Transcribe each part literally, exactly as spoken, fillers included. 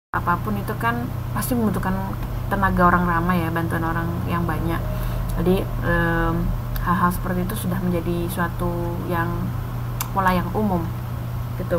apapun itu kan pasti membutuhkan tenaga orang ramai ya, bantuan orang yang banyak. Jadi um, hal-hal seperti itu sudah menjadi suatu yang pola yang umum gitu.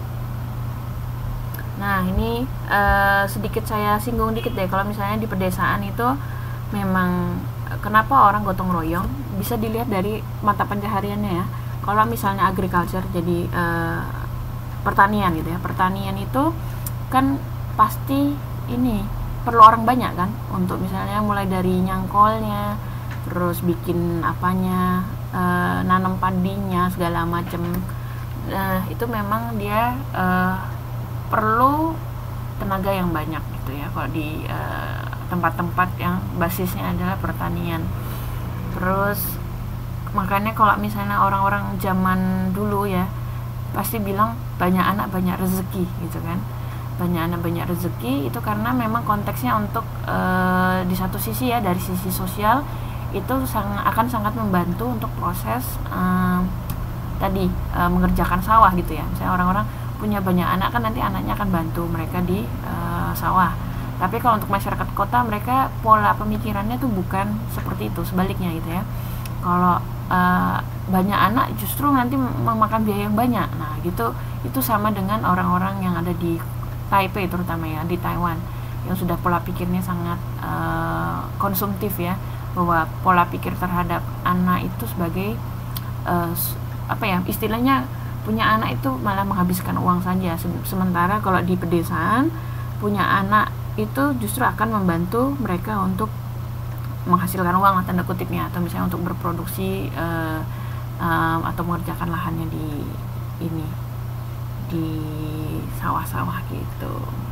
Nah ini uh, sedikit saya singgung dikit deh, kalau misalnya di pedesaan itu memang kenapa orang gotong royong bisa dilihat dari mata pencahariannya ya. Kalau misalnya agriculture, jadi uh, pertanian gitu ya, pertanian itu kan pasti ini perlu orang banyak kan, untuk misalnya mulai dari nyangkolnya, terus bikin apanya, e, nanam padinya segala macem. Nah itu memang dia e, perlu tenaga yang banyak gitu ya, kalau di e, tempat-tempat yang basisnya adalah pertanian. Terus makanya kalau misalnya orang-orang zaman dulu ya pasti bilang banyak anak banyak rezeki gitu kan, banyak anak banyak rezeki itu karena memang konteksnya untuk e, di satu sisi ya, dari sisi sosial itu sang, akan sangat membantu untuk proses e, tadi e, mengerjakan sawah gitu ya. Misalnya orang-orang punya banyak anak kan nanti anaknya akan bantu mereka di e, sawah. Tapi kalau untuk masyarakat kota, mereka pola pemikirannya tuh bukan seperti itu, sebaliknya gitu ya. Kalau e, banyak anak justru nanti memakan biaya yang banyak. Nah gitu, itu sama dengan orang-orang yang ada di Taipei terutama ya, di Taiwan, yang sudah pola pikirnya sangat uh, konsumtif ya, bahwa pola pikir terhadap anak itu sebagai uh, apa ya istilahnya, punya anak itu malah menghabiskan uang saja. Sementara kalau di pedesaan punya anak itu justru akan membantu mereka untuk menghasilkan uang tanda kutipnya, atau misalnya untuk berproduksi uh, uh, atau mengerjakan lahannya di ini di sawah-sawah gitu.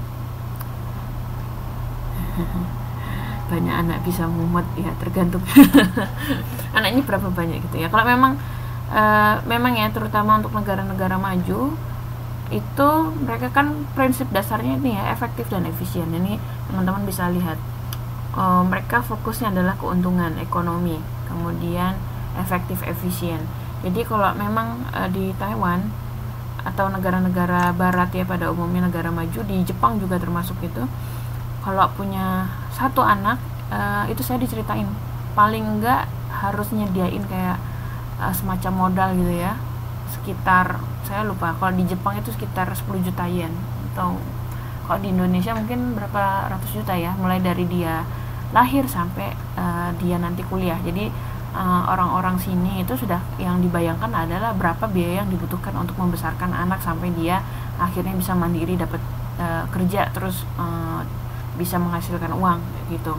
Banyak anak bisa mumet ya, tergantung anaknya berapa banyak gitu ya. Kalau memang e, memang ya, terutama untuk negara-negara maju itu mereka kan prinsip dasarnya ini ya, efektif dan efisien. Ini teman-teman bisa lihat, e, mereka fokusnya adalah keuntungan ekonomi, kemudian efektif efisien. Jadi kalau memang e, di Taiwan atau negara-negara barat ya, pada umumnya negara maju, di Jepang juga termasuk itu, kalau punya satu anak uh, itu saya diceritain paling enggak harus nyediain kayak uh, semacam modal gitu ya, sekitar, saya lupa, kalau di Jepang itu sekitar sepuluh juta yen, atau kalau di Indonesia mungkin berapa ratus juta ya, mulai dari dia lahir sampai uh, dia nanti kuliah. Jadi Uh, orang-orang sini itu sudah yang dibayangkan adalah berapa biaya yang dibutuhkan untuk membesarkan anak sampai dia akhirnya bisa mandiri, dapat uh, kerja, terus uh, bisa menghasilkan uang gitu.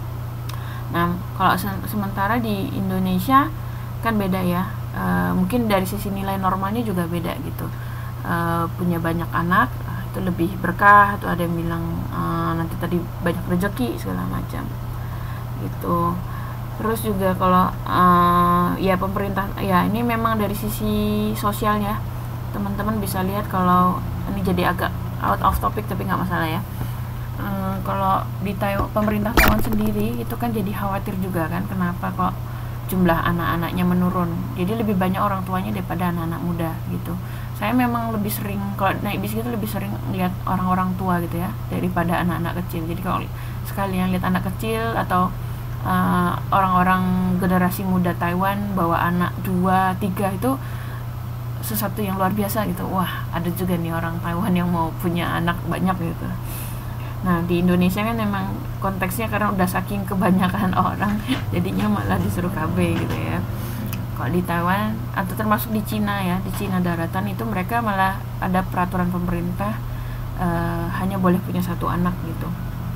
Nah kalau se- sementara di Indonesia kan beda ya, uh, mungkin dari sisi nilai normalnya juga beda gitu. Uh, punya banyak anak uh, itu lebih berkah, atau ada yang bilang uh, nanti tadi banyak rezeki segala macam gitu. Terus juga kalau uh, ya pemerintah ya, ini memang dari sisi sosialnya teman-teman bisa lihat, kalau ini jadi agak out of topic tapi nggak masalah ya. Uh, kalau di Taiwan, pemerintah Taiwan sendiri itu kan jadi khawatir juga kan, kenapa kok jumlah anak-anaknya menurun, jadi lebih banyak orang tuanya daripada anak-anak muda gitu. Saya memang lebih sering kalau naik bis gitu lebih sering lihat orang-orang tua gitu ya, daripada anak-anak kecil. Jadi kalau sekalian lihat anak kecil atau Uh, orang-orang generasi muda Taiwan bawa anak dua, tiga, itu sesuatu yang luar biasa gitu. Wah, ada juga nih orang Taiwan yang mau punya anak banyak gitu. Nah, di Indonesia kan memang konteksnya karena udah saking kebanyakan orang, jadinya malah disuruh K B gitu ya. Kalau di Taiwan, atau termasuk di Cina ya, di Cina daratan itu mereka malah ada peraturan pemerintah uh, hanya boleh punya satu anak gitu.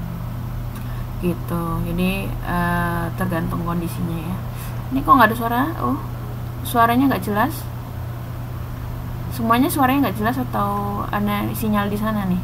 Gitu, jadi uh, tergantung kondisinya ya. Ini kok nggak ada suara? Oh, suaranya nggak jelas. Semuanya suaranya nggak jelas atau ada sinyal di sana nih?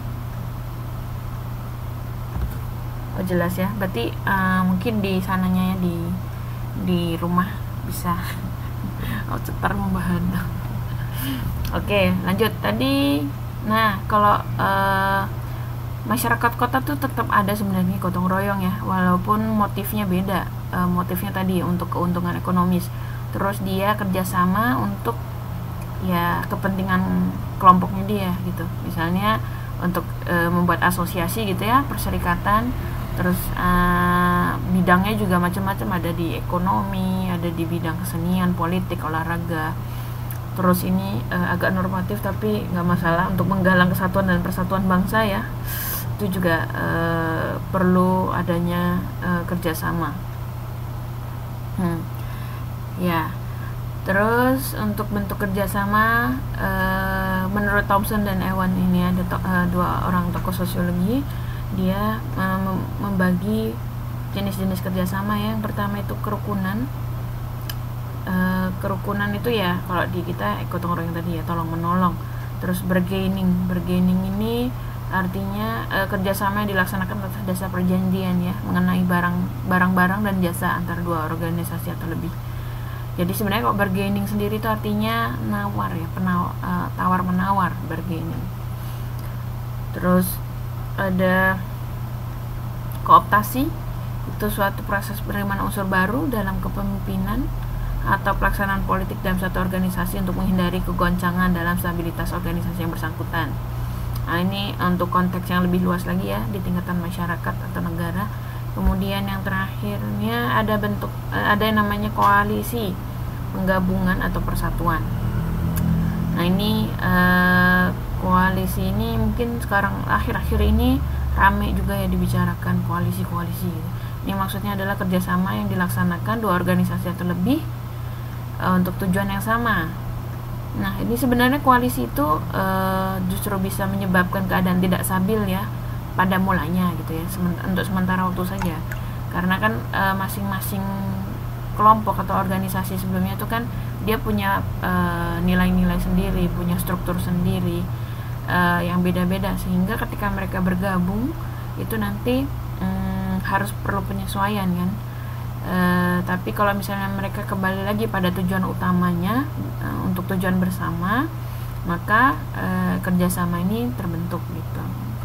Oh jelas ya. Berarti uh, mungkin di sananya ya, di di rumah bisa. Oh cetar membahan. Oke, lanjut tadi. Nah kalau uh, masyarakat kota tuh tetap ada sebenarnya gotong royong ya, walaupun motifnya beda. E, motifnya tadi untuk keuntungan ekonomis, terus dia kerjasama untuk ya kepentingan kelompoknya dia gitu. Misalnya untuk uh, membuat asosiasi gitu ya, perserikatan. Terus uh, bidangnya juga macam-macam, ada di ekonomi, ada di bidang kesenian, politik, olahraga. Terus ini uh, agak normatif tapi nggak masalah, untuk menggalang kesatuan dan persatuan bangsa ya, itu juga uh, perlu adanya uh, kerjasama. Hmm. Ya, terus untuk bentuk kerjasama, uh, menurut Thompson dan Ewan ini ada to- uh, dua orang tokoh sosiologi, dia uh, membagi jenis-jenis kerjasama ya. Yang pertama itu kerukunan. Uh, kerukunan itu ya kalau di kita gotong royong tadi ya, tolong menolong. Terus bargaining, bargaining ini artinya uh, kerjasama yang dilaksanakan atas dasar perjanjian ya, mengenai barang barang-barang dan jasa antara dua organisasi atau lebih. Jadi sebenarnya kok bargaining sendiri itu artinya nawar ya, penaw, uh, tawar menawar, bargaining. Terus ada kooptasi, itu suatu proses penerimaan unsur baru dalam kepemimpinan atau pelaksanaan politik dalam suatu organisasi untuk menghindari kegoncangan dalam stabilitas organisasi yang bersangkutan. Nah, ini untuk konteks yang lebih luas lagi ya, di tingkatan masyarakat atau negara. Kemudian yang terakhirnya ada bentuk ada yang namanya koalisi, penggabungan atau persatuan. Nah, ini eh, koalisi ini mungkin sekarang akhir-akhir ini rame juga ya dibicarakan, koalisi-koalisi gitu. Ini maksudnya adalah kerjasama yang dilaksanakan dua organisasi atau lebih uh, untuk tujuan yang sama. Nah, ini sebenarnya koalisi itu uh, justru bisa menyebabkan keadaan tidak stabil ya pada mulanya gitu ya, Sement- untuk sementara waktu saja. Karena kan uh, masing-masing kelompok atau organisasi sebelumnya itu kan dia punya uh, nilai-nilai sendiri, punya struktur sendiri uh, yang beda-beda, sehingga ketika mereka bergabung itu nanti um, harus perlu penyesuaian kan. Uh, tapi kalau misalnya mereka kembali lagi pada tujuan utamanya, uh, untuk tujuan bersama, maka uh, kerjasama ini terbentuk gitu.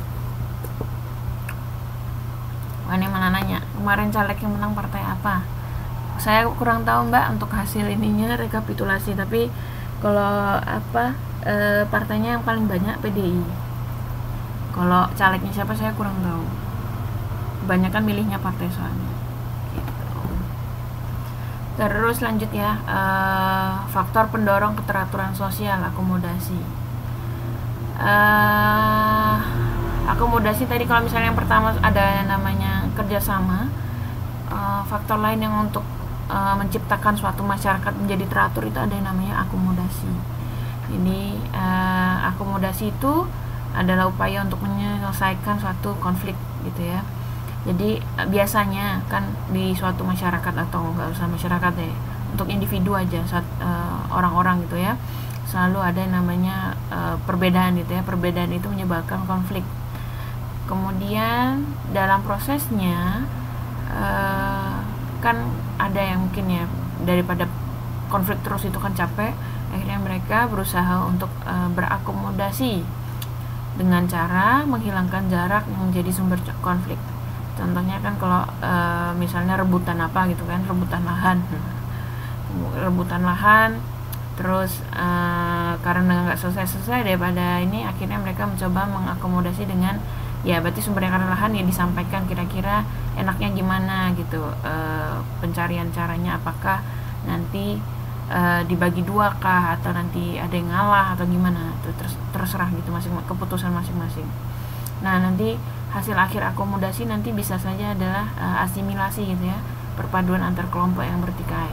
Wah, ini mana nanya, kemarin caleg yang menang partai apa? Saya kurang tahu mbak untuk hasil ininya, rekapitulasi, tapi kalau apa e, partainya yang paling banyak P D I. Kalau calegnya siapa saya kurang tahu, kebanyakan milihnya partai soalnya gitu. Terus lanjut ya, e, faktor pendorong keteraturan sosial, akomodasi. e, akomodasi tadi kalau misalnya yang pertama ada namanya kerjasama, e, faktor lain yang untuk Uh, menciptakan suatu masyarakat menjadi teratur itu ada yang namanya akomodasi. Jadi uh, akomodasi itu adalah upaya untuk menyelesaikan suatu konflik gitu ya. Jadi uh, biasanya kan di suatu masyarakat atau nggak usah masyarakat deh, untuk individu aja, saat, uh, orang-orang gitu ya, selalu ada yang namanya uh, perbedaan gitu ya. Perbedaan itu menyebabkan konflik. Kemudian dalam prosesnya uh, kan ada yang mungkin ya, daripada konflik terus itu kan capek, akhirnya mereka berusaha untuk e, berakomodasi dengan cara menghilangkan jarak yang menjadi sumber konflik. Contohnya kan kalau e, misalnya rebutan apa gitu kan, rebutan lahan rebutan lahan terus e, karena nggak selesai-selesai daripada ini, akhirnya mereka mencoba mengakomodasi dengan ya berarti sumbernya karena lahan ya disampaikan kira-kira enaknya gimana gitu, e, pencarian caranya apakah nanti e, dibagi dua kah atau nanti ada yang ngalah atau gimana, itu terus, terserah gitu, masing keputusan masing-masing. Nah, nanti hasil akhir akomodasi nanti bisa saja adalah e, asimilasi gitu ya, perpaduan antar kelompok yang bertikai.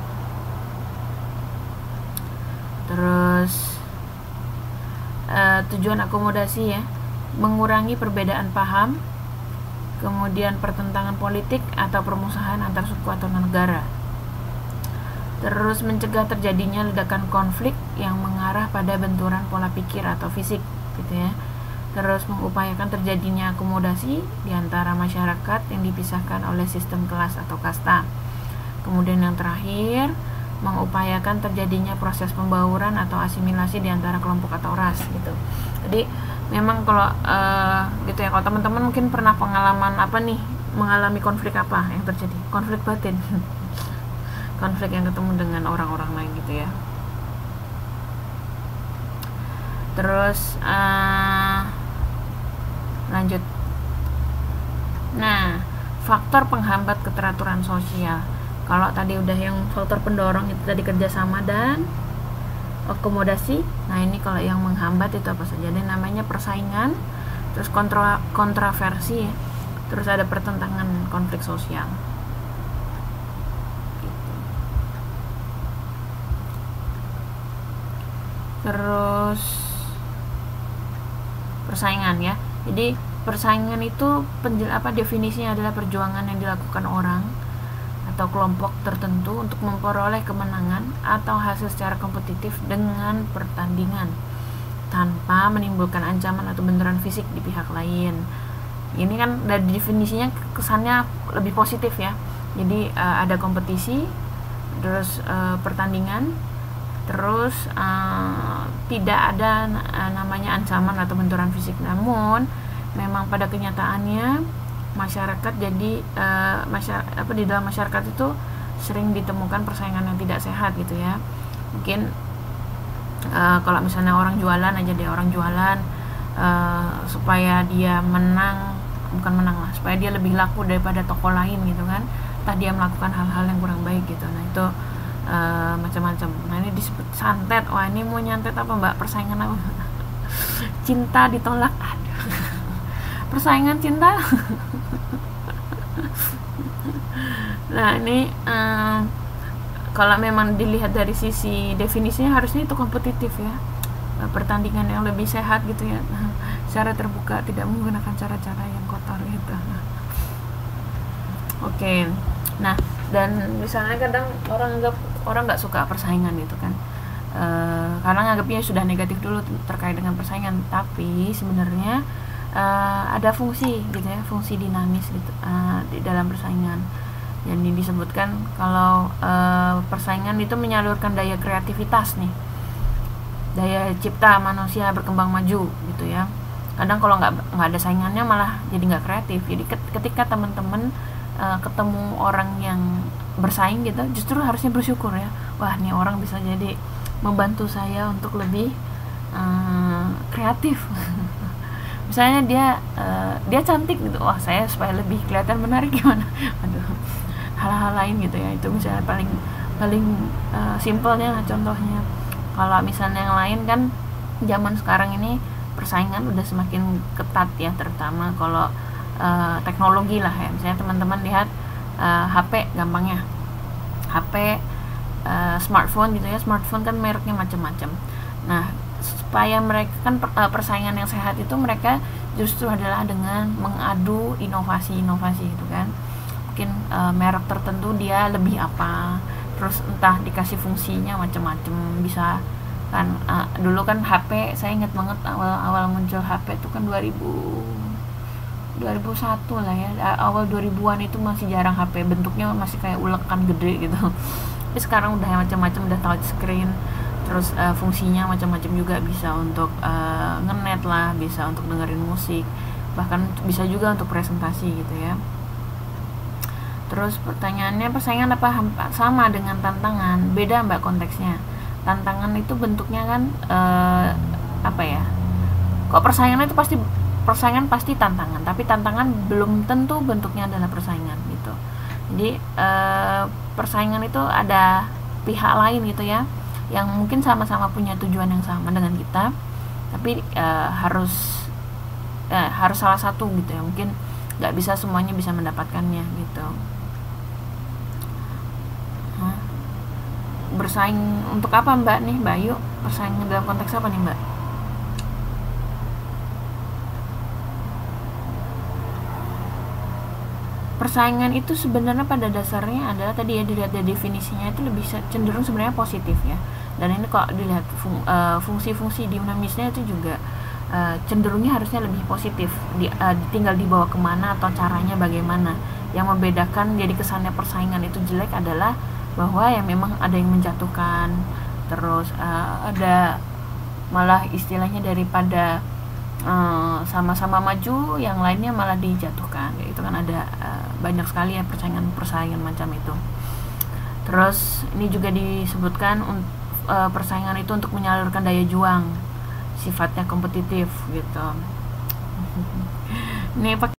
Terus e, tujuan akomodasi ya, mengurangi perbedaan paham, kemudian pertentangan politik atau permusuhan antar suku atau negara. Terus mencegah terjadinya ledakan konflik yang mengarah pada benturan pola pikir atau fisik gitu ya. Terus mengupayakan terjadinya akomodasi di antara masyarakat yang dipisahkan oleh sistem kelas atau kasta. Kemudian yang terakhir, mengupayakan terjadinya proses pembauran atau asimilasi di antara kelompok atau ras gitu. Jadi memang kalau uh, gitu ya, kalau teman-teman mungkin pernah pengalaman apa nih, mengalami konflik apa yang terjadi, konflik batin konflik yang ketemu dengan orang-orang lain gitu ya. Terus uh, Lanjut. Nah, faktor penghambat keteraturan sosial. Kalau tadi udah yang faktor pendorong itu tadi kerjasama dan akomodasi. Nah, ini kalau yang menghambat itu apa saja? Ada namanya persaingan, terus kontra kontraversi, terus ada pertentangan, konflik sosial. Terus persaingan ya. Jadi persaingan itu penjel apa definisinya adalah perjuangan yang dilakukan orang atau kelompok tertentu untuk memperoleh kemenangan atau hasil secara kompetitif dengan pertandingan tanpa menimbulkan ancaman atau benturan fisik di pihak lain. Ini kan dari definisinya kesannya lebih positif ya. Jadi uh, ada kompetisi, terus uh, pertandingan, terus uh, tidak ada uh, namanya ancaman atau benturan fisik. Namun memang pada kenyataannya masyarakat jadi uh, masyarakat apa di dalam masyarakat itu sering ditemukan persaingan yang tidak sehat gitu ya. Mungkin uh, kalau misalnya orang jualan aja deh, orang jualan uh, supaya dia menang, bukan menang lah, supaya dia lebih laku daripada toko lain gitu kan, entah dia melakukan hal-hal yang kurang baik gitu. Nah itu uh, macam-macam. Nah ini disebut santet. Wah ini mau nyantet apa mbak? Persaingan apa? Cinta ditolak. Aduh. Persaingan cinta. Nah ini um, kalau memang dilihat dari sisi definisinya harusnya itu kompetitif ya, pertandingan yang lebih sehat gitu ya, secara terbuka, tidak menggunakan cara-cara yang kotor gitu. Oke, nah dan misalnya kadang orang anggap orang nggak suka persaingan gitu kan, e, karena nganggapnya sudah negatif dulu terkait dengan persaingan, tapi sebenarnya e, ada fungsi gitu ya, fungsi dinamis gitu e, di dalam persaingan. Yang disebutkan kalau e, persaingan itu menyalurkan daya kreativitas nih, daya cipta manusia berkembang maju gitu ya. Kadang kalau nggak nggak ada saingannya malah jadi nggak kreatif. Jadi ketika teman-teman e, ketemu orang yang bersaing gitu, justru harusnya bersyukur ya. Wah nih orang bisa jadi membantu saya untuk lebih e, kreatif. Misalnya dia e, dia cantik gitu, wah saya supaya lebih kelihatan menarik gimana? Aduh, hal-hal lain gitu ya. Itu misalnya paling paling e, simpelnya lah contohnya. Kalau misalnya yang lain kan zaman sekarang ini persaingan udah semakin ketat ya, terutama kalau uh, teknologi lah ya. Misalnya teman-teman lihat uh, H P gampangnya, H P, uh, smartphone gitu ya. Smartphone kan mereknya macam-macam. Nah supaya mereka kan per, uh, persaingan yang sehat itu mereka justru adalah dengan mengadu inovasi-inovasi gitu kan. Mungkin uh, merek tertentu dia lebih apa, terus entah dikasih fungsinya macam-macam, bisa kan uh, dulu kan H P saya ingat banget awal-awal muncul H P itu kan dua ribu dua ribu satu lah ya, awal dua ribuan itu masih jarang H P, bentuknya masih kayak ulekan gede gitu. Tapi sekarang udah macam-macam, udah touch screen, terus uh, fungsinya macam-macam juga, bisa untuk uh, ngenet lah, bisa untuk dengerin musik, bahkan bisa juga untuk presentasi gitu ya. Terus pertanyaannya, persaingan apa sama dengan tantangan? Beda mbak konteksnya. Tantangan itu bentuknya kan eh, apa ya? Kok persaingan itu pasti persaingan pasti tantangan, tapi tantangan belum tentu bentuknya adalah persaingan gitu. Jadi eh, persaingan itu ada pihak lain gitu ya, yang mungkin sama-sama punya tujuan yang sama dengan kita, tapi eh, harus eh, harus salah satu gitu ya. Mungkin nggak bisa semuanya bisa mendapatkannya gitu. Bersaing untuk apa mbak nih mbak Ayu? Bersaing dalam konteks apa nih mbak? Persaingan itu sebenarnya pada dasarnya adalah tadi ya, dilihat dari definisinya itu lebih cenderung sebenarnya positif ya. Dan ini kok dilihat fung, uh, fungsi-fungsi dinamisnya itu juga uh, cenderungnya harusnya lebih positif. Di, uh, tinggal dibawa kemana atau caranya bagaimana. Yang membedakan jadi kesannya persaingan itu jelek adalah bahwa ya memang ada yang menjatuhkan, terus uh, ada malah istilahnya daripada uh, sama-sama maju, yang lainnya malah dijatuhkan. Itu kan ada uh, banyak sekali ya persaingan-persaingan macam itu. Terus ini juga disebutkan uh, persaingan itu untuk menyalurkan daya juang, sifatnya kompetitif gitu. Nih pakai